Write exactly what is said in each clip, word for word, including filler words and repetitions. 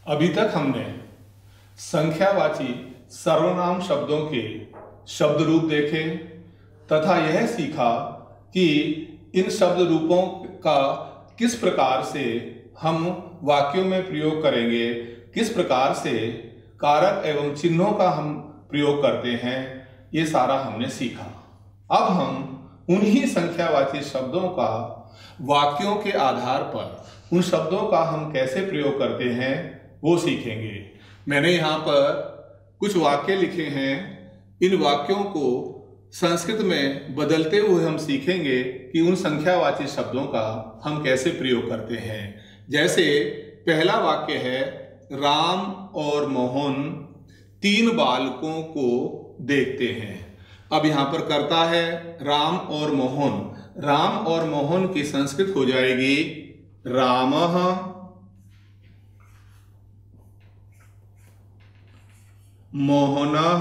अभी तक हमने संख्यावाची सर्वनाम शब्दों के शब्द रूप देखे तथा यह सीखा कि इन शब्द रूपों का किस प्रकार से हम वाक्यों में प्रयोग करेंगे, किस प्रकार से कारक एवं चिन्हों का हम प्रयोग करते हैं, ये सारा हमने सीखा। अब हम उन्हीं संख्यावाची शब्दों का वाक्यों के आधार पर उन शब्दों का हम कैसे प्रयोग करते हैं वो सीखेंगे। मैंने यहाँ पर कुछ वाक्य लिखे हैं। इन वाक्यों को संस्कृत में बदलते हुए हम सीखेंगे कि उन संख्यावाची शब्दों का हम कैसे प्रयोग करते हैं। जैसे पहला वाक्य है, राम और मोहन तीन बालकों को देखते हैं। अब यहाँ पर करता है राम और मोहन। राम और मोहन की संस्कृत हो जाएगी रामः, मोहनः,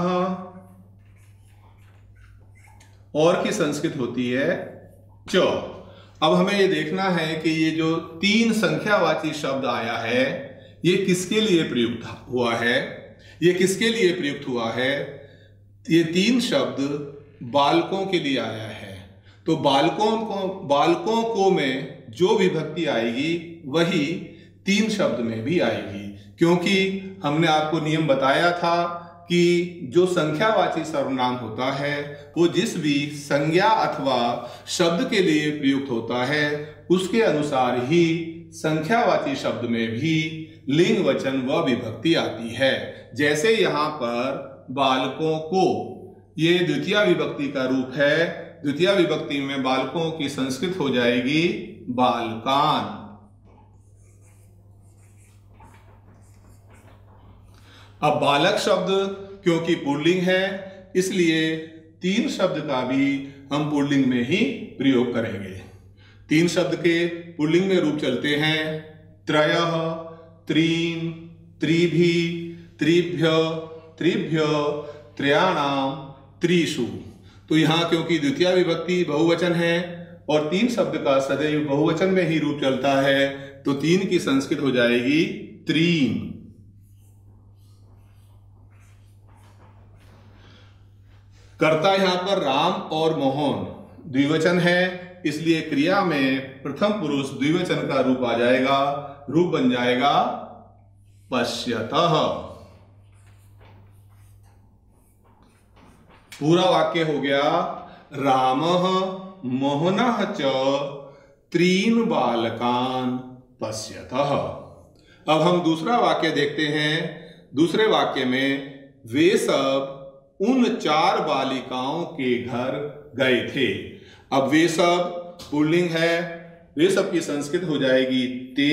और की संस्कृत होती है च। अब हमें ये देखना है कि ये जो तीन संख्यावाची शब्द आया है ये किसके लिए प्रयुक्त हुआ है, ये किसके लिए प्रयुक्त हुआ है। ये तीन शब्द बालकों के लिए आया है। तो बालकों को बालकों को में जो विभक्ति आएगी वही तीन शब्द में भी आएगी, क्योंकि हमने आपको नियम बताया था कि जो संख्यावाची सर्वनाम होता है वो जिस भी संज्ञा अथवा शब्द के लिए प्रयुक्त होता है उसके अनुसार ही संख्यावाची शब्द में भी लिंग वचन व विभक्ति आती है। जैसे यहाँ पर बालकों को, ये द्वितीय विभक्ति का रूप है। द्वितीय विभक्ति में बालकों की संस्कृत हो जाएगी बालकान। अब बालक शब्द क्योंकि पुल्लिंग है इसलिए तीन शब्द का भी हम पुल्लिंग में ही प्रयोग करेंगे। तीन शब्द के पुल्लिंग में रूप चलते हैं त्रयः, त्रीन, त्रिभि, त्रिभ्य, त्रिभ्य, त्रयाणाम, त्रिषु। तो यहाँ क्योंकि द्वितीय विभक्ति बहुवचन है और तीन शब्द का सदैव बहुवचन में ही रूप चलता है तो तीन की संस्कृत हो जाएगी त्रीन। कर्ता यहाँ पर राम और मोहन द्विवचन है इसलिए क्रिया में प्रथम पुरुष द्विवचन का रूप आ जाएगा। रूप बन जाएगा पश्यतः। पूरा वाक्य हो गया रामः मोहनः च त्रीन बालकान पश्यतः। अब हम दूसरा वाक्य देखते हैं। दूसरे वाक्य में वे सब उन चार बालिकाओं के घर गए थे। अब वे सब पुल्लिंग है, वे सब की संस्कृत हो जाएगी ते।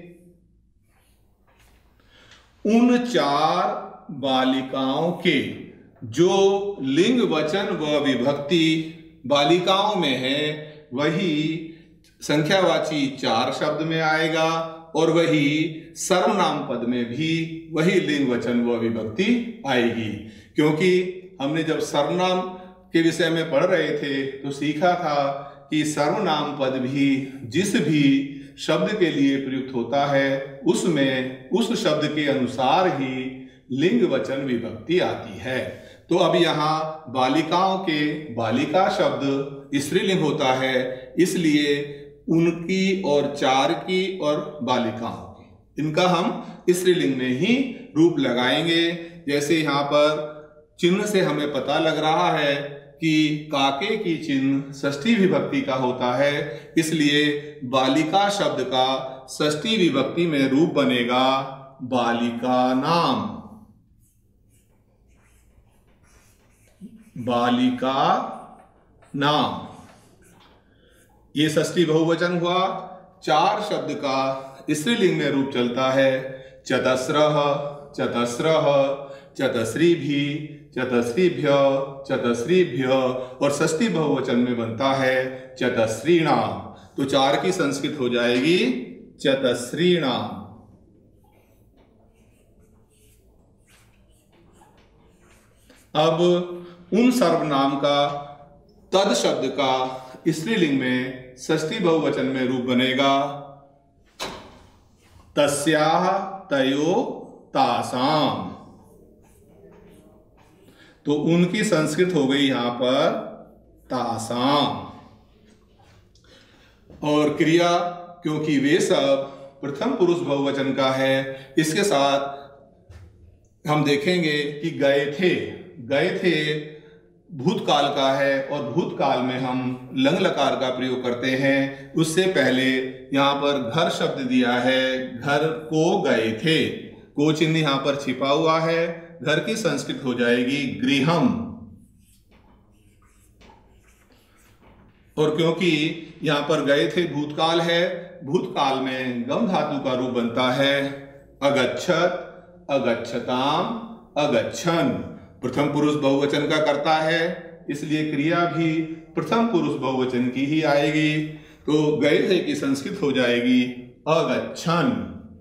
उन चार बालिकाओं के, जो लिंग वचन व विभक्ति बालिकाओं में है वही संख्यावाची चार शब्द में आएगा और वही सर्वनाम पद में भी वही लिंग वचन व विभक्ति आएगी। क्योंकि हमने जब सर्वनाम के विषय में पढ़ रहे थे तो सीखा था कि सर्वनाम पद भी जिस भी शब्द के लिए प्रयुक्त होता है उसमें उस शब्द के अनुसार ही लिंग वचन विभक्ति आती है। तो अब यहाँ बालिकाओं के बालिका शब्द स्त्रीलिंग होता है इसलिए उनकी और चार की और बालिकाओं की, इनका हम स्त्रीलिंग में ही रूप लगाएंगे। जैसे यहाँ पर चिन्ह से हमें पता लग रहा है कि काके की चिन्ह षष्ठी विभक्ति का होता है इसलिए बालिका शब्द का षष्ठी विभक्ति में रूप बनेगा बालिका नाम। बालिका नाम ये षष्ठी बहुवचन हुआ। चार शब्द का स्त्रीलिंग में रूप चलता है चतस्रः, चतस्रः, चतस्रीभि, चतस्रीभ्य, चतस्रीभ्य और षष्ठी बहुवचन में बनता है चतस्रीणाम। तो चार की संस्कृत हो जाएगी चतस्रीणाम। अब उन सर्वनाम का तद शब्द का स्त्रीलिंग में षष्ठी बहुवचन में रूप बनेगा तस्याः तयो तासाम। तो उनकी संस्कृत हो गई यहां पर तासाम। और क्रिया, क्योंकि वे सब प्रथम पुरुष बहुवचन का है, इसके साथ हम देखेंगे कि गए थे, गए थे भूतकाल का है और भूतकाल में हम लंग लकार का प्रयोग करते हैं। उससे पहले यहाँ पर घर शब्द दिया है, घर को गए थे, को चिन्ह यहाँ पर छिपा हुआ है। घर की संस्कृत हो जाएगी गृहम। और क्योंकि यहाँ पर गए थे भूतकाल है, भूतकाल में गम धातु का रूप बनता है अगच्छत, अगच्छताम, अगच्छन। प्रथम पुरुष बहुवचन का करता है, इसलिए क्रिया भी प्रथम पुरुष बहुवचन की ही आएगी। तो गए थे की संस्कृत हो जाएगी अगच्छन।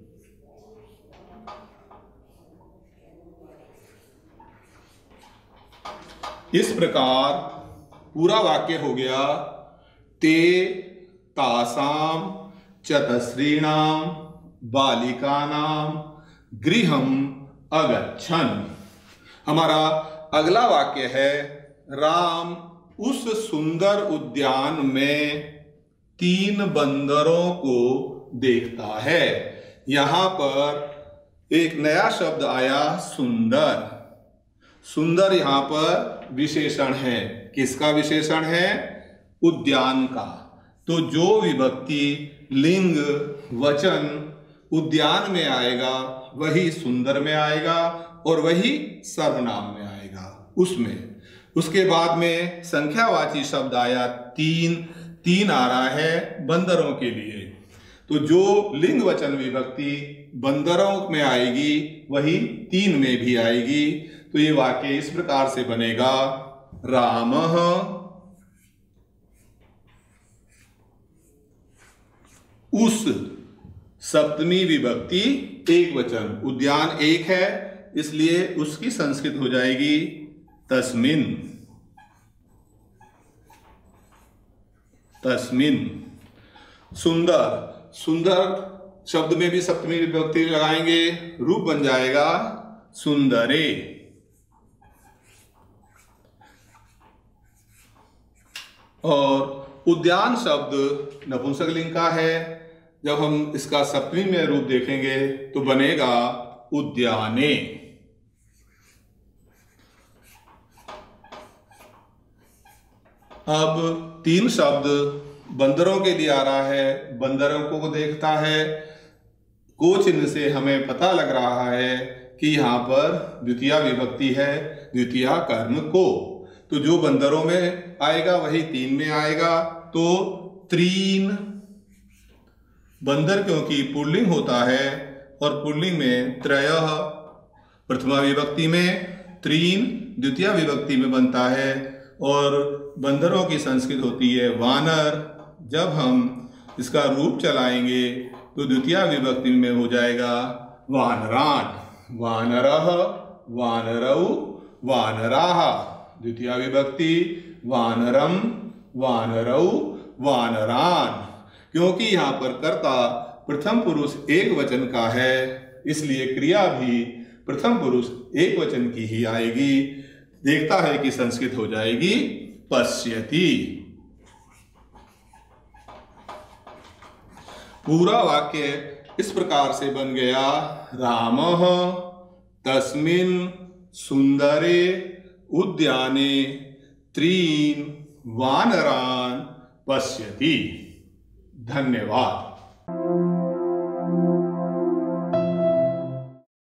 इस प्रकार पूरा वाक्य हो गया ते तासाम चतस्रीणाम बालिकानाम गृहम अगच्छन। हमारा अगला वाक्य है राम उस सुंदर उद्यान में तीन बंदरों को देखता है। यहां पर एक नया शब्द आया सुंदर। सुंदर यहां पर विशेषण है। किसका विशेषण है? उद्यान का। तो जो विभक्ति लिंग वचन उद्यान में आएगा वही सुंदर में आएगा और वही सर्वनाम में आएगा उसमें। उसके बाद में संख्यावाची शब्द आया तीन। तीन आ रहा है बंदरों के लिए। तो जो लिंग वचन विभक्ति बंदरों में आएगी वही तीन में भी आएगी। तो ये वाक्य इस प्रकार से बनेगा रामः उस सप्तमी विभक्ति एक वचन, उद्यान एक है इसलिए उसकी संस्कृत हो जाएगी तस्मिन। तस्मिन। सुंदर, सुंदर शब्द में भी सप्तमी विभक्ति लगाएंगे, रूप बन जाएगा सुंदरे। और उद्यान शब्द नपुंसकलिंग का है। जब हम इसका सप्तमी में रूप देखेंगे तो बनेगा उद्याने। अब तीन शब्द बंदरों के लिए आ रहा है। बंदरों को देखता है, को चिन्ह से हमें पता लग रहा है कि यहाँ पर द्वितीया विभक्ति है, द्वितीया कर्म को। तो जो बंदरों में आएगा वही तीन में आएगा। तो त्रीन, बंदर क्योंकि पुल्लिंग होता है और पुल्लिंग में त्रयः प्रथमा विभक्ति में, त्रीन द्वितीया विभक्ति में बनता है और बंदरों की संस्कृत होती है वानर। जब हम इसका रूप चलाएंगे तो द्वितीया विभक्ति में हो जाएगा वानरान। वानरः, वानरौ, वानराः। द्वितीया विभक्ति वानरम, वानरौ, वानरान। क्योंकि यहाँ पर कर्ता प्रथम पुरुष एक वचन का है इसलिए क्रिया भी प्रथम पुरुष एक वचन की ही आएगी। देखता है कि संस्कृत हो जाएगी पश्यति। पूरा वाक्य इस प्रकार से बन गया रामः तस्मिन् सुंदरे उद्याने त्रीन वानरान पश्यति। धन्यवाद।